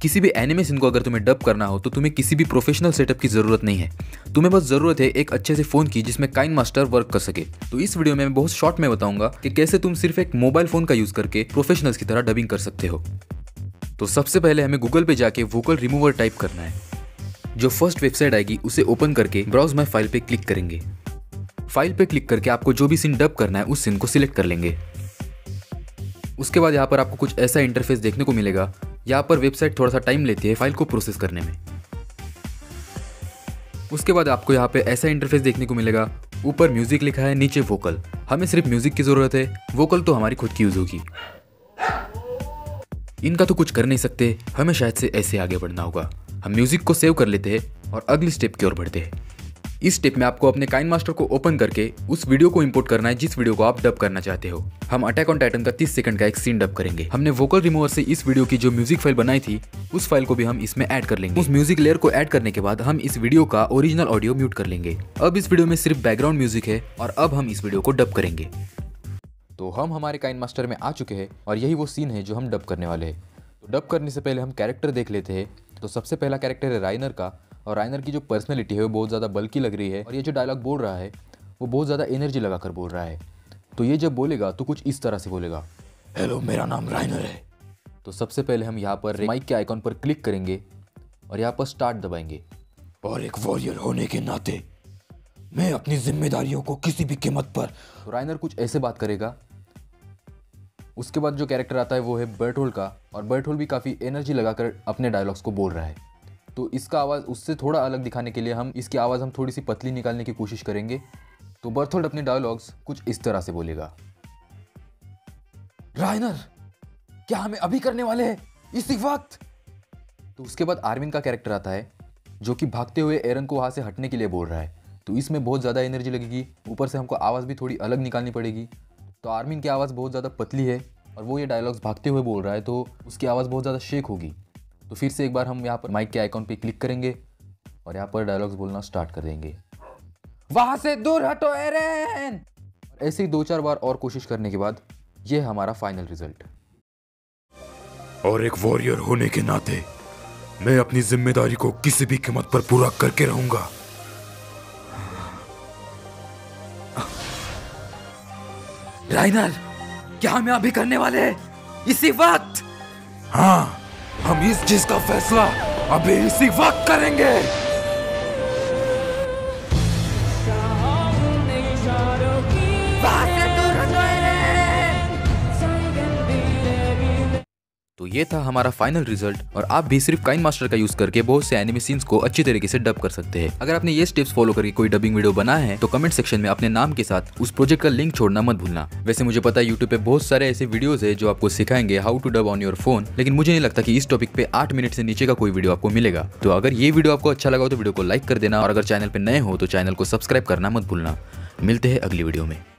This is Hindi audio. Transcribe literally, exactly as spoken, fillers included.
किसी भी एनिमेशन को अगर तुम्हें डब करना हो तो तुम्हें किसी भी प्रोफेशनल सेटअप की जरूरत नहीं है। तुम्हें बस जरूरत है एक अच्छे से फोन की जिसमें काइनमास्टर वर्क कर सके। तो इस वीडियो में मैं बहुत शॉर्ट में बताऊंगा कि कैसे तुम सिर्फ एक मोबाइल फोन का यूज करके प्रोफेशनल्स की तरह डबिंग कर सकते हो। तो सबसे पहले हमें गूगल पे जाके वोकल रिमूवर टाइप करना है। जो फर्स्ट वेबसाइट आएगी उसे ओपन करके ब्राउज माय फाइल पे क्लिक करेंगे। फाइल पे क्लिक करके आपको जो भी सीन डब करना है उस सीन को सिलेक्ट कर लेंगे। उसके बाद यहाँ पर आपको कुछ ऐसा इंटरफेस देखने को मिलेगा। यहाँ पर वेबसाइट थोड़ा सा टाइम लेती है फाइल को प्रोसेस करने में। उसके बाद आपको यहाँ पे ऐसा इंटरफेस देखने को मिलेगा। ऊपर म्यूजिक लिखा है, नीचे वोकल। हमें सिर्फ म्यूजिक की जरूरत है, वोकल तो हमारी खुद की यूज होगी। इनका तो कुछ कर नहीं सकते, हमें शायद से ऐसे आगे बढ़ना होगा। हम म्यूजिक को सेव कर लेते हैं और अगली स्टेप की ओर बढ़ते हैं। इस स्टेप में आपको अपने काइनमास्टर को ओपन करके उस वीडियो को इंपोर्ट करना है जिस वीडियो को आप डब करना चाहते हो। हम अटैक ऑन टाइटन का तीस सेकंड का एक सीन डब करेंगे। हमने वोकल रिमूवर से इस वीडियो की जो म्यूजिक फाइल बनाई थी उस फाइल को भी हम इसमें ऐड कर लेंगे। उस म्यूजिक लेयर को ऐड करने के बाद हम इस वीडियो का ओरिजिनल ऑडियो म्यूट कर लेंगे। अब इस वीडियो में सिर्फ बैकग्राउंड म्यूजिक है और अब हम इस वीडियो को डब करेंगे। तो हम हमारे काइनमास्टर में आ चुके हैं और यही वो सीन है जो हम डब करने वाले हैं। तो डब करने से पहले हम कैरेक्टर देख लेते हैं। तो सबसे पहला कैरेक्टर है राइनर का, और राइनर की जो पर्सनैलिटी है वो बहुत ज़्यादा बल्कि लग रही है और ये जो डायलॉग बोल रहा है वो बहुत ज़्यादा एनर्जी लगाकर बोल रहा है। तो ये जब बोलेगा तो कुछ इस तरह से बोलेगा, हेलो मेरा नाम राइनर है। तो सबसे पहले हम यहाँ पर माइक के आइकॉन पर क्लिक करेंगे और यहाँ पर स्टार्ट दबाएंगे। और एक वॉरियर होने के नाते मैं अपनी जिम्मेदारियों को किसी भी कीमत पर। तो राइनर कुछ ऐसे बात करेगा। उसके बाद जो कैरेक्टर आता है वो है बर्टहोल का, और बर्टहोल भी काफ़ी एनर्जी लगाकर अपने डायलॉग्स को बोल रहा है। तो इसका आवाज़ उससे थोड़ा अलग दिखाने के लिए हम इसकी आवाज़ हम थोड़ी सी पतली निकालने की कोशिश करेंगे। तो बर्टहोल्ड अपने डायलॉग्स कुछ इस तरह से बोलेगा, राइनर क्या हमें अभी करने वाले हैं इसी वक्त। तो उसके बाद आर्मिन का कैरेक्टर आता है जो कि भागते हुए एरन को वहाँ से हटने के लिए बोल रहा है। तो इसमें बहुत ज़्यादा एनर्जी लगेगी, ऊपर से हमको आवाज़ भी थोड़ी अलग निकालनी पड़ेगी। तो आर्मिन की आवाज़ बहुत ज़्यादा पतली है और वो ये डायलॉग्स भागते हुए बोल रहा है, तो उसकी आवाज़ बहुत ज़्यादा शेक होगी। तो फिर से एक बार हम यहाँ पर माइक के आइकॉन पे क्लिक करेंगे और यहाँ पर डायलॉग्स बोलना स्टार्ट कर देंगे, वहां से दूर हटो एरन। ऐसे ही दो चार बार और कोशिश करने के बाद ये है हमारा फाइनल रिजल्ट। और एक वॉरियर होने के नाते मैं अपनी जिम्मेदारी को किसी भी कीमत पर पूरा करके रहूंगा। राइनर क्या हमें अभी करने वाले हैं इसी वक्त। हाँ, हम इस चीज का फैसला अभी इसी वक्त करेंगे। तो ये था हमारा फाइनल रिजल्ट, और आप भी सिर्फ काइनमास्टर का यूज करके बहुत से एनिमे सीन्स को अच्छी तरीके से डब कर सकते हैं। अगर आपने ये स्टेप्स फॉलो करके कोई डबिंग वीडियो बनाया है तो कमेंट सेक्शन में अपने नाम के साथ उस प्रोजेक्ट का लिंक छोड़ना मत भूलना। वैसे मुझे पता है यूट्यूब पे बहुत सारे ऐसे वीडियोस है जो आपको सिखाएंगे how to dub on your phone, लेकिन मुझे नहीं लगता कि इस टॉपिक पे आठ मिनट से नीचे का कोई वीडियो आपको मिलेगा। तो अगर ये वीडियो आपको अच्छा लगा तो वीडियो को लाइक कर देना, और अगर चैनल पे नए हो तो चैनल को सब्सक्राइब करना मत भूलना। मिलते हैं अगली वीडियो में।